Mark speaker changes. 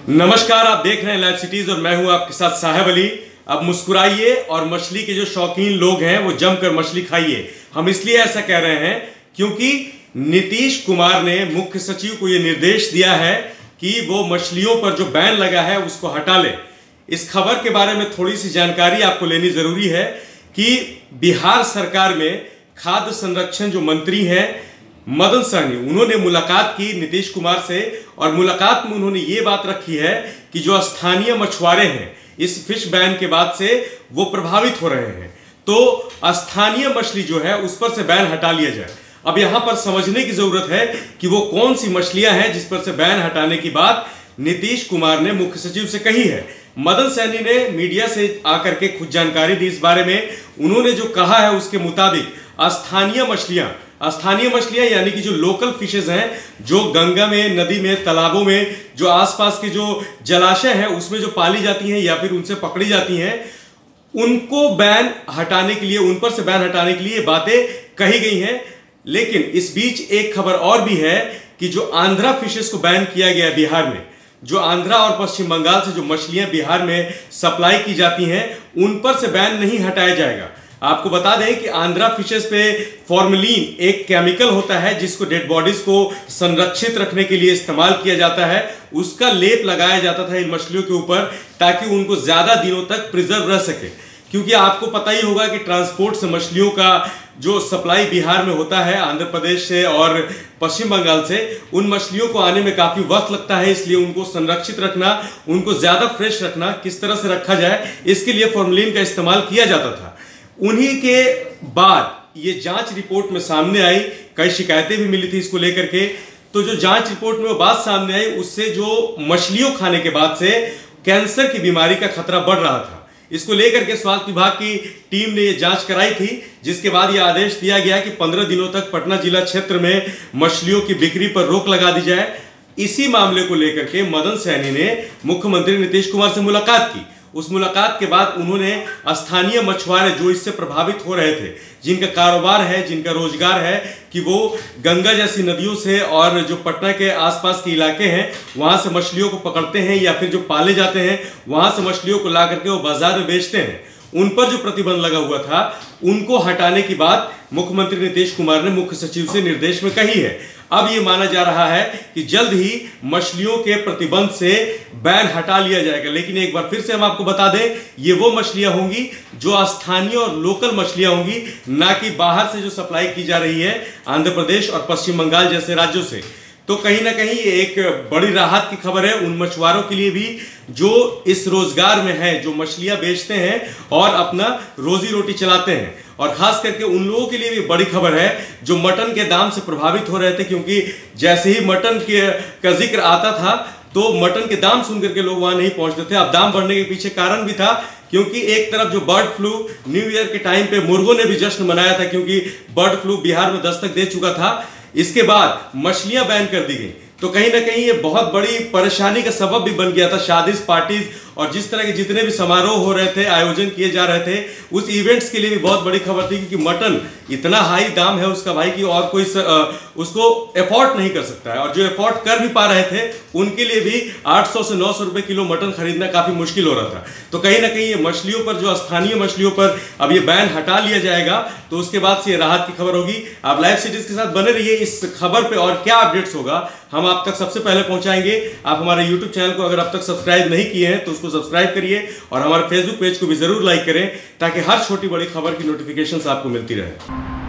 Speaker 1: नमस्कार, आप देख रहे हैं लाइव सिटीज और मैं हूं आपके साथ साहेब अली। अब मुस्कुराइए और मछली के जो शौकीन लोग हैं वो जमकर मछली खाइए। हम इसलिए ऐसा कह रहे हैं क्योंकि नीतीश कुमार ने मुख्य सचिव को यह निर्देश दिया है कि वो मछलियों पर जो बैन लगा है उसको हटा ले। इस खबर के बारे में थोड़ी सी जानकारी आपको लेनी जरूरी है कि बिहार सरकार में खाद्य संरक्षण जो मंत्री हैं मदन सहनी, उन्होंने मुलाकात की नीतीश कुमार से और मुलाकात में उन्होंने ये बात रखी है कि जो स्थानीय मछुआरे हैं इस फिश बैन के बाद से वो प्रभावित हो रहे हैं, तो स्थानीय मछली जो है उस पर से बैन हटा लिया जाए। अब यहां पर समझने की जरूरत है कि वो कौन सी मछलियां हैं जिस पर से बैन हटाने की बात नीतीश कुमार ने मुख्य सचिव से कही है। मदन सहनी ने मीडिया से आकर के खुद जानकारी दी इस बारे में। उन्होंने जो कहा है उसके मुताबिक स्थानीय मछलियां यानी कि जो लोकल फिशेज हैं, जो गंगा में, नदी में, तालाबों में, जो आसपास के जो जलाशय हैं उसमें जो पाली जाती हैं या फिर उनसे पकड़ी जाती हैं, उनको बैन हटाने के लिए, उन पर से बैन हटाने के लिए बातें कही गई हैं। लेकिन इस बीच एक खबर और भी है कि जो आंध्रा फिशेस को बैन किया गया है बिहार में, जो आंध्रा और पश्चिम बंगाल से जो मछलियां बिहार में सप्लाई की जाती हैं उन पर से बैन नहीं हटाया जाएगा। आपको बता दें कि आंध्रा फिशेस पे फॉर्मलिन एक केमिकल होता है जिसको डेड बॉडीज को संरक्षित रखने के लिए इस्तेमाल किया जाता है। उसका लेप लगाया जाता था इन मछलियों के ऊपर ताकि उनको ज्यादा दिनों तक प्रिजर्व रह सके, क्योंकि आपको पता ही होगा कि ट्रांसपोर्ट से मछलियों का जो सप्लाई बिहार में होता है आंध्र प्रदेश से और पश्चिम बंगाल से, उन मछलियों को आने में काफी वक्त लगता है। इसलिए उनको संरक्षित रखना, उनको ज्यादा फ्रेश रखना, किस तरह से रखा जाए, इसके लिए फॉर्मलिन का इस्तेमाल किया जाता था। उन्हीं के बाद ये जांच रिपोर्ट में सामने आई, कई शिकायतें भी मिली थी इसको लेकर के। तो जो जांच रिपोर्ट में वो बात सामने आई, उससे जो मछलियों खाने के बाद से कैंसर की बीमारी का खतरा बढ़ रहा था, इसको लेकर के स्वास्थ्य विभाग की टीम ने ये जांच कराई थी, जिसके बाद ये आदेश दिया गया कि 15 दिनों तक पटना जिला क्षेत्र में मछलियों की बिक्री पर रोक लगा दी जाए। इसी मामले को लेकर के मदन सहनी ने मुख्यमंत्री नीतीश कुमार से मुलाकात की। उस मुलाकात के बाद उन्होंने स्थानीय मछुआरे जो इससे प्रभावित हो रहे थे, जिनका कारोबार है, जिनका रोजगार है, कि वो गंगा जैसी नदियों से और जो पटना के आसपास के इलाके हैं वहां से मछलियों को पकड़ते हैं या फिर जो पाले जाते हैं वहां से मछलियों को ला करके वो बाजार में बेचते हैं, उन पर जो प्रतिबंध लगा हुआ था उनको हटाने की बात मुख्यमंत्री नीतीश कुमार ने मुख्य सचिव से निर्देश में कही है। अब ये माना जा रहा है कि जल्द ही मछलियों के प्रतिबंध से बैन हटा लिया जाएगा। लेकिन एक बार फिर से हम आपको बता दें, ये वो मछलियां होंगी जो स्थानीय और लोकल मछलियां होंगी, ना कि बाहर से जो सप्लाई की जा रही है आंध्र प्रदेश और पश्चिम बंगाल जैसे राज्यों से। तो कहीं ना कहीं ये एक बड़ी राहत की खबर है उन मछुआरों के लिए भी जो इस रोजगार में है, जो मछलियां बेचते हैं और अपना रोजी रोटी चलाते हैं। और खास करके उन लोगों के लिए भी बड़ी खबर है जो मटन के दाम से प्रभावित हो रहे थे, क्योंकि जैसे ही मटन का जिक्र आता था तो मटन के दाम सुन करके लोग वहां नहीं पहुंचते थे। अब दाम बढ़ने के पीछे कारण भी था, क्योंकि एक तरफ जो बर्ड फ्लू न्यू ईयर के टाइम पे मुर्गों ने भी जश्न मनाया था, क्योंकि बर्ड फ्लू बिहार में दस्तक दे चुका था। इसके बाद मछलियां बैन कर दी गई, तो कहीं ना कहीं ये बहुत बड़ी परेशानी का सबब भी बन गया था। शादीज, पार्टीज और जिस तरह के जितने भी समारोह हो रहे थे, आयोजन किए जा रहे थे, उस इवेंट्स के लिए भी बहुत बड़ी खबर थी, क्योंकि मटन इतना हाई दाम है उसका भाई कि और कोई उसको अफोर्ड नहीं कर सकता है। और जो अफोर्ड कर भी पा रहे थे उनके लिए भी 800 से 900 रुपए किलो मटन खरीदना काफी मुश्किल हो रहा था। तो कहीं ना कहीं ये मछलियों पर, जो स्थानीय मछलियों पर अब ये बैन हटा लिया जाएगा, तो उसके बाद से ये राहत की खबर होगी। आप लाइव सिटीज के साथ बने रहिए। इस खबर पे और क्या अपडेट्स होगा हम आप तक सबसे पहले पहुंचाएंगे। आप हमारे YouTube चैनल को अगर अब तक सब्सक्राइब नहीं किए हैं तो उसको सब्सक्राइब करिए और हमारे Facebook पेज को भी जरूर लाइक करें, ताकि हर छोटी बड़ी खबर की नोटिफिकेशंस आपको मिलती रहे।